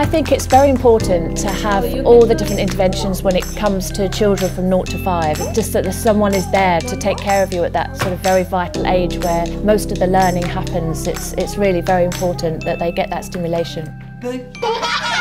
think it's very important to have all the different interventions when it comes to children from 0 to 5. Just that someone is there to take care of you at that sort of very vital age where most of the learning happens. It's really very important that they get that stimulation.